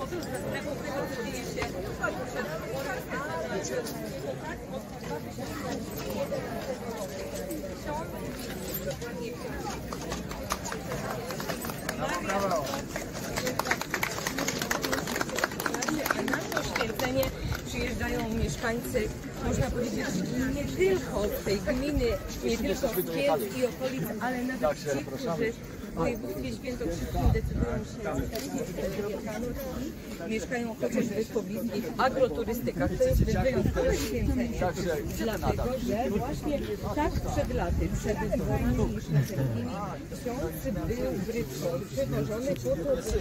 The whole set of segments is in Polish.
Na to święcenie przyjeżdżają mieszkańcy, można powiedzieć, nie tylko z tej gminy, nie tylko z Kielc i okolic, ale nawet ci, którzy w województwie świętokrzyskim decydują się zostawić Wielkanoc i mieszkają chociażby w pobliskich agroturystykach. To jest wyjątkowe święcenie, dlatego że właśnie tak przed laty, przed wyborami świątecznymi ksiądz był w Rybszowie przewożony po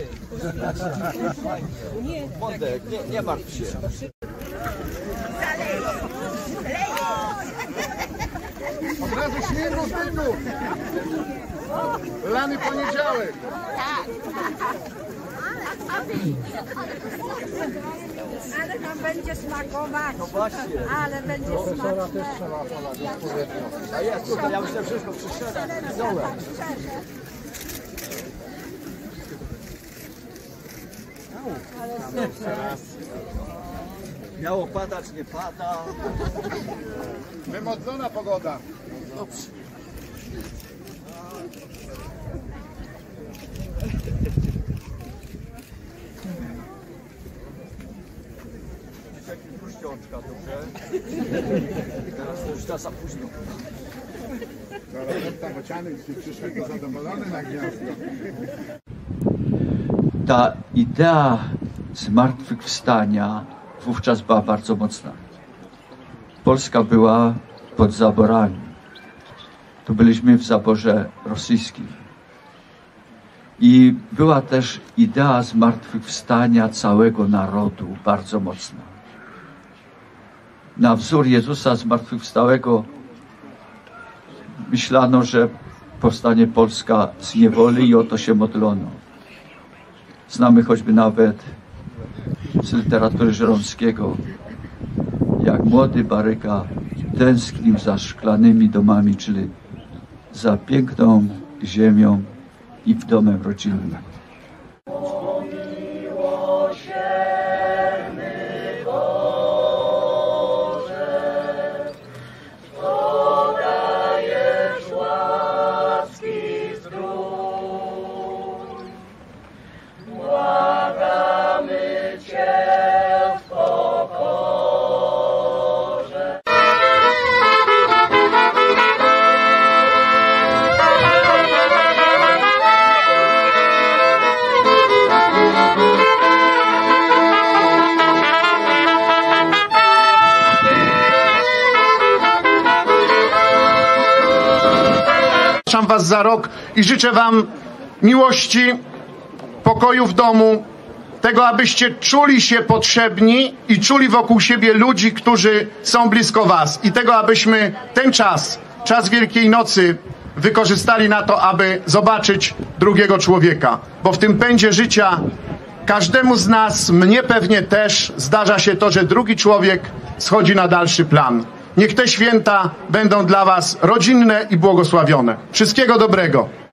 to, nie martw się. Od razu śniegu, śniegu! Lany poniedziałek! Ale nam będzie smakować. No właśnie. Ale będzie smakować. A jest, tutaj ja myślę, że wszystko przyszedłem. Miało padać, nie pada. Wymodlona pogoda. Dobrze. Puściączka, dobrze? Teraz to już ta za późno. Zaraz bociany przyszły zadowolony na gniazdo. Ta idea zmartwychwstania wówczas była bardzo mocna. Polska była pod zaborami. Tu byliśmy w zaborze rosyjskim. I była też idea zmartwychwstania całego narodu bardzo mocna. Na wzór Jezusa zmartwychwstałego myślano, że powstanie Polska z niewoli i o to się modlono. Znamy choćby nawet z literatury Żeromskiego, jak młody Baryka tęsknił za szklanymi domami, czyli za piękną ziemią i domem rodzinnym. Zapraszam Was za rok i życzę Wam miłości, pokoju w domu, tego, abyście czuli się potrzebni i czuli wokół siebie ludzi, którzy są blisko Was. I tego, abyśmy ten czas Wielkiej Nocy wykorzystali na to, aby zobaczyć drugiego człowieka. Bo w tym pędzie życia każdemu z nas, mnie pewnie też, zdarza się to, że drugi człowiek schodzi na dalszy plan. Niech te święta będą dla Was rodzinne i błogosławione. Wszystkiego dobrego.